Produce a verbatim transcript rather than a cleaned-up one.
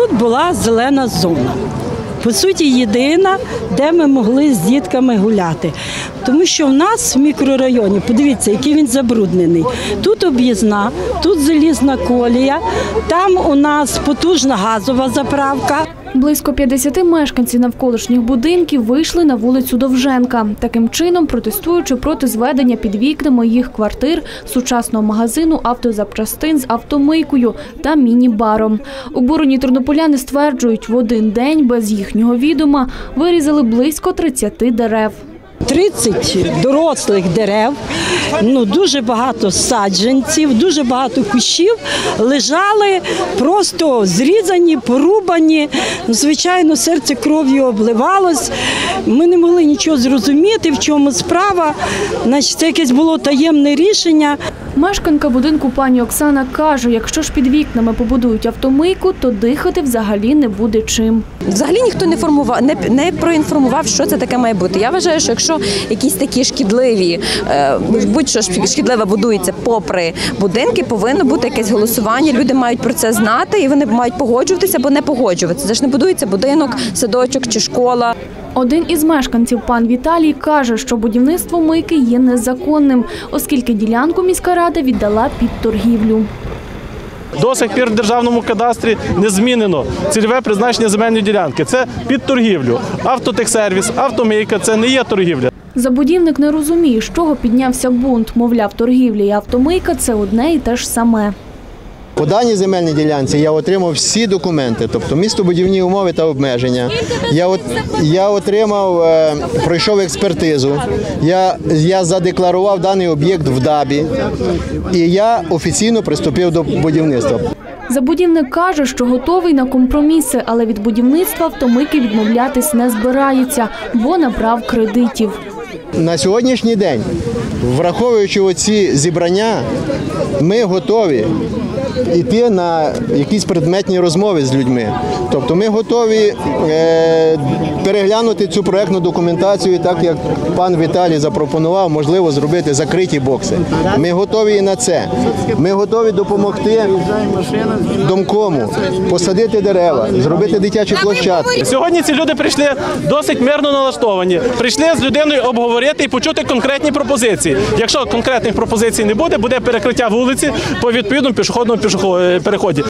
тут була зелена зона. По суті, єдина, де ми могли з дітками гуляти. Тому що в нас в мікрорайоні, подивіться, який він забруднений. Тут об'їзна, тут залізна колія, там у нас потужна газова заправка. Близько п'ятдесят мешканців навколишніх будинків вийшли на вулицю Довженка, таким чином протестуючи проти зведення під вікнами їх квартир сучасного магазину автозапчастин з автомийкою та міні-баром. Обурені тернополяни стверджують, в один день без їхнього відома вирізали близько тридцяти дерев. тридцять дорослих дерев, ну, дуже багато саджанців, дуже багато кущів лежали просто зрізані, порубані. Звичайно, серце кров'ю обливалось. Ми не могли нічого зрозуміти, в чому справа. Значить, це якесь було таємне рішення. Мешканка будинку пані Оксана каже, якщо ж під вікнами побудують автомийку, то ддихати взагалі не буде чим. Взагалі ніхто не формував, не, не проінформував, що це таке має бути. Я вважаю, що якщо якісь такі шкідливі, будь-що шкідливе будується попри будинки, повинно бути якесь голосування, люди мають про це знати і вони мають погоджуватися або не погоджуватися. Це ж не будується будинок, садочок чи школа. Один із мешканців, пан Віталій, каже, що будівництво мийки є незаконним, оскільки ділянку міська рада віддала під торгівлю. До сих пір в державному кадастрі не змінено цільове призначення земельної ділянки. Це під торгівлю. Автотехсервіс, автомийка – це не є торгівля. Забудівник не розуміє, з чого піднявся бунт. Мовляв, торгівля і автомийка – це одне і те ж саме. По даній земельній ділянці я отримав всі документи, тобто містобудівні умови та обмеження. Я, от, я отримав, е, пройшов експертизу, я, я задекларував даний об'єкт в ДАБі і я офіційно приступив до будівництва. Забудівник каже, що готовий на компроміси, але від будівництва автомийки відмовлятись не збирається, бо набрав кредитів. На сьогоднішній день, враховуючи оці зібрання, ми готові йти на якісь предметні розмови з людьми. Тобто ми готові е, переглянути цю проєктну документацію, так як пан Віталій запропонував, можливо, зробити закриті бокси. Ми готові і на це. Ми готові допомогти домкому, посадити дерева, зробити дитячі площадки. Сьогодні ці люди прийшли досить мирно налаштовані. Прийшли з людиною обговорити і почути конкретні пропозиції. Якщо конкретних пропозицій не буде, буде перекриття вулиці по відповідному пішохідному переході.